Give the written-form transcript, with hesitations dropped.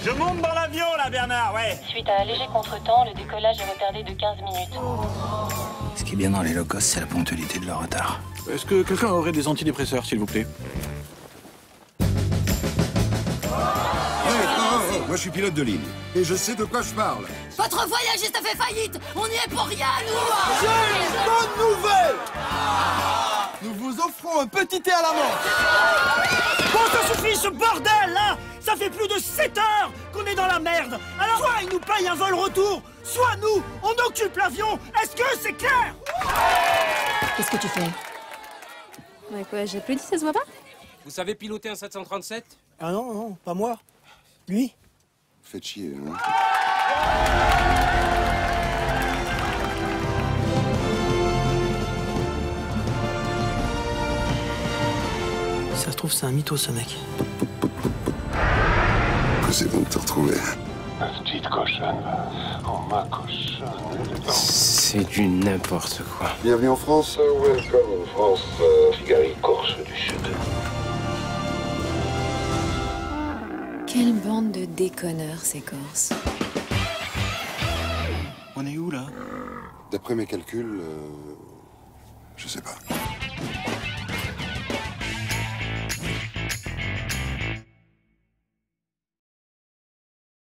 Je monte dans l'avion, là, Bernard, ouais. Suite à un léger contretemps, le décollage est retardé de 15 minutes. Ce qui est bien dans les low cost, c'est la ponctualité de leur retard. Est-ce que quelqu'un aurait des antidépresseurs, s'il vous plaît? Moi, je suis pilote de ligne. Et je sais de quoi je parle. Votre voyagiste a fait faillite. On n'y est pour rien, nous. J'ai une bonne nouvelle. Nous vous offrons un petit thé à la menthe. Bon, ça suffit, ce bordel, là. Ça fait plus de 7 heures qu'on est dans la merde. Alors, soit ils nous payent un vol retour, soit nous, on occupe l'avion. Est-ce que c'est clair? Qu'est-ce que tu fais? Ouais, quoi, j'applaudis, ça se voit pas? Vous savez piloter un 737? Ah non, non, pas moi. Lui. Faites chier, hein. Ça se trouve, c'est un mytho, ce mec. C'est bon de te retrouver. Ma petite cochonne. Oh, ma cochonne. C'est du n'importe quoi. Bienvenue en France. Welcome in France, Figari, Corse du Sud. Quelle bande de déconneurs, ces Corses. On est où, là? D'après mes calculs, je sais pas.